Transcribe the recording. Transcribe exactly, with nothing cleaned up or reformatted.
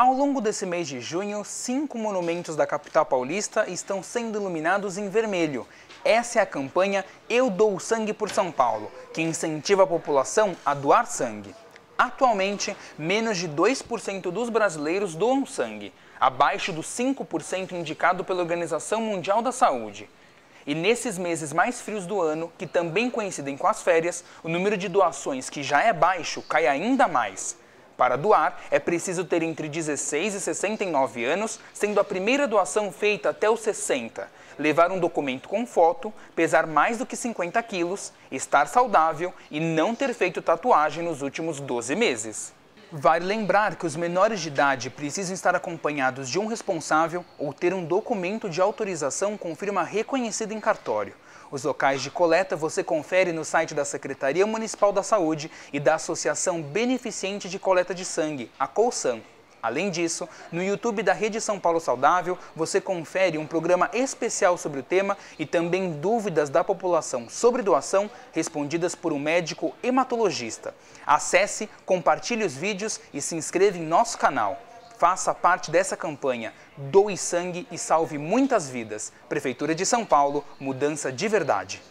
Ao longo desse mês de junho, cinco monumentos da capital paulista estão sendo iluminados em vermelho. Essa é a campanha Eu Dou Sangue por São Paulo, que incentiva a população a doar sangue. Atualmente, menos de dois por cento dos brasileiros doam sangue, abaixo dos cinco por cento indicado pela Organização Mundial da Saúde. E nesses meses mais frios do ano, que também coincidem com as férias, o número de doações, que já é baixo, cai ainda mais. Para doar, é preciso ter entre dezesseis e sessenta e nove anos, sendo a primeira doação feita até os sessenta, levar um documento com foto, pesar mais do que cinquenta quilos, estar saudável e não ter feito tatuagem nos últimos doze meses. Vale lembrar que os menores de idade precisam estar acompanhados de um responsável ou ter um documento de autorização com firma reconhecida em cartório. Os locais de coleta você confere no site da Secretaria Municipal da Saúde e da Associação Beneficente de Coleta de Sangue, a Colsan. Além disso, no YouTube da Rede São Paulo Saudável, você confere um programa especial sobre o tema e também dúvidas da população sobre doação respondidas por um médico hematologista. Acesse, compartilhe os vídeos e se inscreva em nosso canal. Faça parte dessa campanha. Doe sangue e salve muitas vidas. Prefeitura de São Paulo, mudança de verdade.